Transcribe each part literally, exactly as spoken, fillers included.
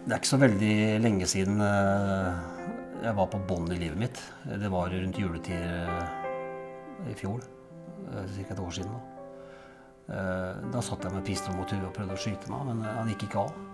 Det er ikke så veldig lenge siden jeg var på bånn i livet mitt. Det var rundt juletid i fjor, cirka et år siden. Da, da satt jeg med pistol mot huet og prøvde å skyte meg, men han gikk ikke av.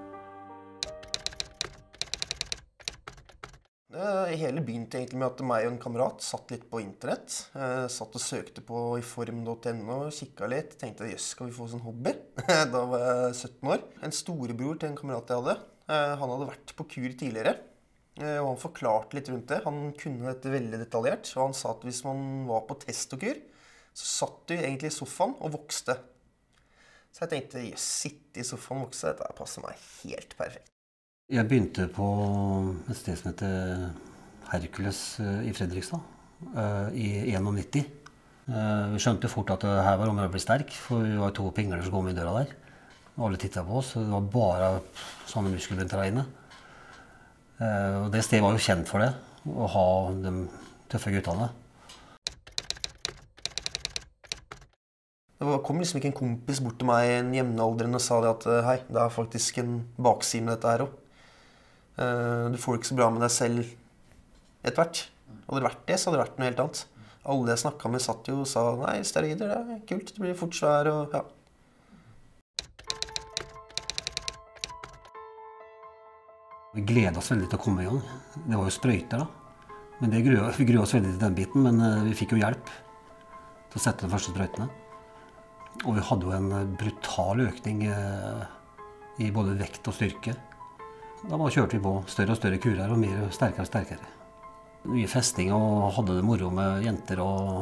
Det hele begynte egentlig med at meg og en kamerat satt litt på internett. Satt og søkte på iform punktum no, kikket litt, tenkte jøss, skal vi få sånn hobby? Da var jeg sytten år. En storebror til en kamerat jeg hadde, han hadde vært på kur tidligere. Og han forklarte litt rundt det. Han kunne dette veldig detaljert. Og han sa at hvis man var på test og kur, så satt du egentlig i sofaen og vokste. Så jeg tenkte, jøss, sitte i sofaen og vokse, dette passer meg helt perfekt. Jeg begynte på et sted som heter Hercules i Fredrikstad i nittién. Vi skjønte fort at her var området å bli sterk, for vi var to pingler som kom i døra der. Og alle tittet på oss, og det var bare sånne muskelbunter der inne. Og det stedet var jo kjent for det, å ha de tøffe guttene. Det kom liksom ikke en kompis bort til meg, en jevnaldrende, og sa det at hei, det er faktisk en bakside med dette her også. Du får det ikke så bra med deg selv etter hvert. Hadde det vært det, så hadde det vært noe helt annet. Alle jeg snakket med satt jo og sa, nei, steroider, det er kult, det blir fort svær og ja. Vi gledet oss veldig til å komme i gang. Det var jo sprøyter da. Men det gruet, vi gruet oss veldig til den biten, men vi fikk jo hjelp til å sette de første sprøytene. Og vi hadde jo en brutal økning i både vekt og styrke. Da bare kjørte vi på større og større kurer og mer sterkere og sterkere. Mye festing og hadde det moro med jenter og...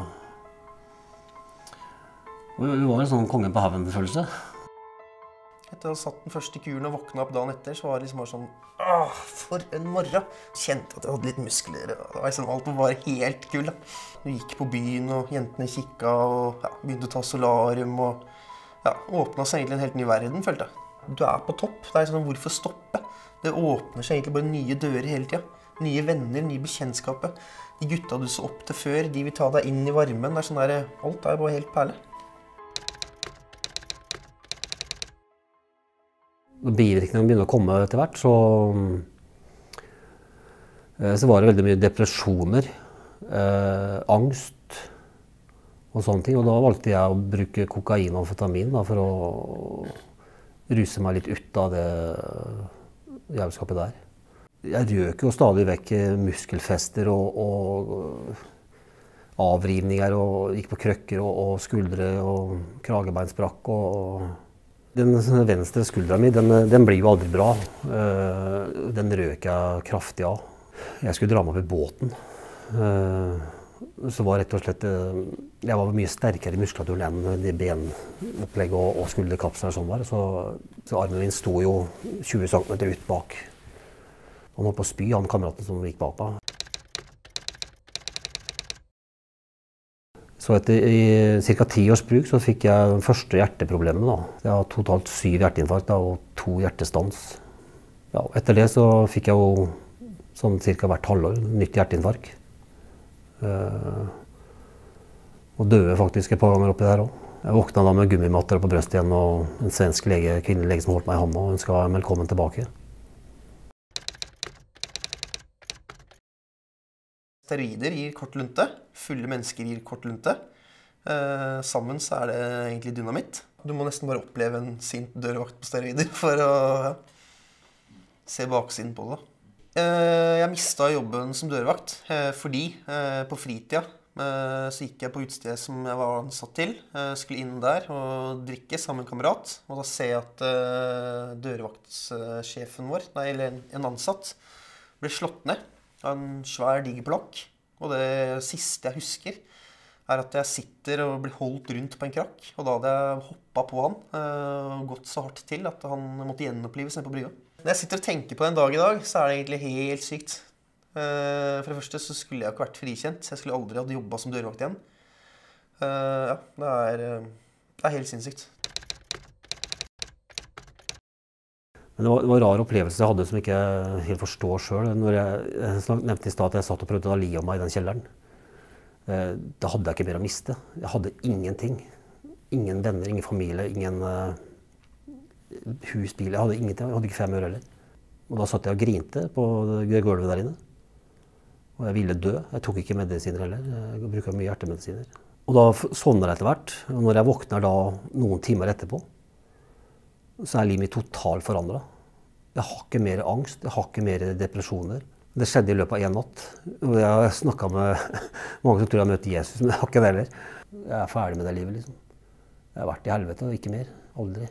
og vi var en sånn kongen på haven-følelse. Etter å ha satt den første kuren og våknet opp dagen etter, så var det liksom bare sånn, åh, for en morgen! Kjente at jeg hadde litt muskler, og det var liksom alt var bare helt kul da. Vi gikk på byen, og jentene kikket, og ja, begynte å ta solarium, og ja, åpnet seg egentlig en helt ny verden, følte jeg. Du er på topp, det er sånn, hvorfor stoppe? Det åpner seg egentlig bare nye dører hele tiden. Nye venner, nye bekjentskaper. De gutta du så opp til før, de vil ta deg inn i varmen, det er sånn der, alt er bare helt perle. Når bivirkningene begynner å komme etter hvert, så, så var det veldig mye depresjoner, eh, angst og sånne ting. Og da valgte jeg å bruke kokain og amfetamin da, for å ruse meg litt ut av det jævelskapet der. Jeg røk jo stadig vekk muskelfester og, og avrivninger, og gikk på krøkker og, og skuldre og kragebein sprakk. Og den venstre skuldra mi, den, den blir jo aldri bra. Den røk jeg kraftig av. Jeg skulle dra meg opp i båten. Så var rett og slett, jeg var mye sterkere i muskulaturen enn de benopplegg og, og skulderkapsler som var. Så, så armen min sto jo tjue centimeter ut bak. Han holdt på å spy, han kameraten som gikk bak meg. Så etter ca. ti års bruk så fikk jeg den første hjerteproblemet. Da. Jeg har totalt syv hjerteinfarkt da, og to hjertestans. Ja, etter det så fikk jeg jo sånn cirka hvert halvår nytt hjerteinfarkt. Uh, og døde faktisk et par ganger oppi der også. Jeg våkna da med gummimatter på brøstet igjen, og en svensk lege, kvinnelig lege som holdt meg i hånda, og ønsket meg velkommen tilbake. Steroider gir kort lunte, fulle mennesker gir kort lunte. Uh, sammen så er det egentlig dynamitt. Du må nesten bare oppleve en sint dørvakt på steroider for å ja, se baksiden på det. Jeg mistet jobben som dørvakt, fordi på fritida så gikk jeg på utstedet som jeg var ansatt til. Jeg skulle inn der og drikke sammen med en kamerat, og da ser jeg at dørvaktssjefen vår, nei, eller en ansatt, ble slått ned av en svær digerplakk. Og det siste jeg husker er at jeg sitter og blir holdt rundt på en krakk, og da hadde jeg hoppet på han og gått så hardt til at han måtte gjenopplives nede på brygga. Når jeg sitter og tenker på den dag i dag, så er det egentlig helt sykt. For det første så skulle jeg ikke vært frikjent, så jeg skulle aldri hatt jobbet som dørvakt igjen. Ja, det er, det er helt sinnssykt. Men det var, det var en rar opplevelse jeg hadde som jeg ikke helt forstår selv. Når jeg, jeg nevnte i stad at jeg satt og prøvde å li om meg i den kjelleren. Da hadde jeg ikke mer å miste. Jeg hadde ingenting. Ingen venner, ingen familie, ingen hus, bil. Jeg hadde ingenting. Jeg hadde ikke fem øre heller. Og da satt jeg og grinte på det gulvet der inne. Og jeg ville dø. Jeg tok ikke medisiner heller. Jeg bruker mye hjertemedisiner. Og da sovner jeg etter hvert. Og når jeg våkner da noen timer etterpå, så er livet mitt totalt forandret. Jeg har ikke mer angst, jeg har ikke mer depresjoner. Det skjedde i løpet av en natt. Og jeg har snakket med mange som tror jeg har møtt Jesus, men jeg har ikke det heller. Jeg er ferdig med det livet, liksom. Jeg har vært i helvete, og ikke mer. Aldri.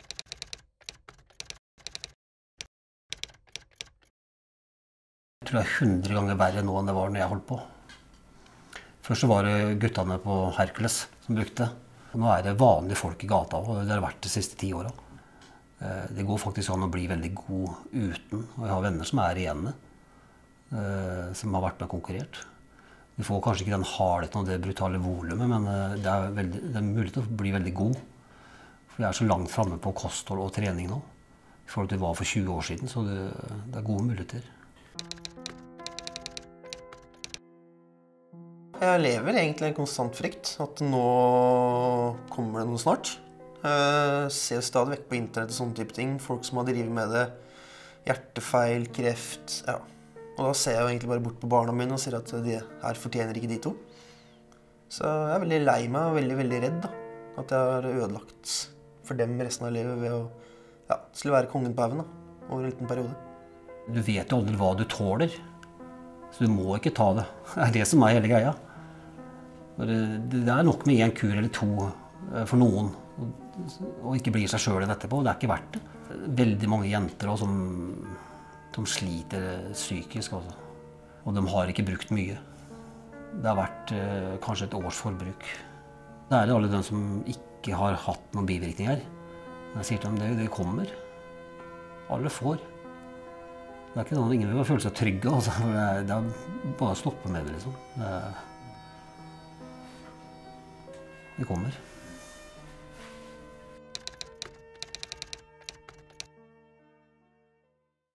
Jeg tror det er hundre ganger verre nå enn det var når jeg holdt på. Først så var det guttene på Hercules som brukte. Og nå er det vanlige folk i gata, og det har vært de siste ti årene. Det går faktisk an å bli veldig god uten, og jeg har venner som er igjen med, som har vært med og konkurrert. Vi får kanskje ikke den hardheten og det brutale volumet, men det er, veldig, det er mulig å bli veldig god. For jeg er så langt fremme på kosthold og trening nå, i forhold til det var for tjue år siden, så det, det er gode muligheter. Jeg lever egentlig en konstant frykt, at nå kommer det noe snart. Jeg ser stadig vekk på internett og sånne type ting. Folk som har drivet med det. Hjertefeil, kreft, ja. Og da ser jeg jo egentlig bare bort på barna mine og sier at de her fortjener ikke de to. Så jeg er veldig lei meg og veldig, veldig redd da. At jeg har ødelagt for dem resten av livet ved å, ja, skulle være kongen på haugen da, over en liten periode. Du vet jo aldri hva du tåler, så du må ikke ta det. Det er det som er hele greia. Det er nok med en kur eller to for noen, og ikke blir seg selv i dette på. Det er ikke verdt det. Veldig mange jenter også, som, som sliter psykisk også. Og de har ikke brukt mye. Det har vært eh, kanskje et års forbruk. Det er alle de som ikke har hatt noen bivirkninger. Jeg sier til dem, det, det kommer. Alle får. Det er ikke noe, ingen vil føle seg trygge. Altså. Det, er, det er bare å stoppe med det, liksom. Det, det kommer.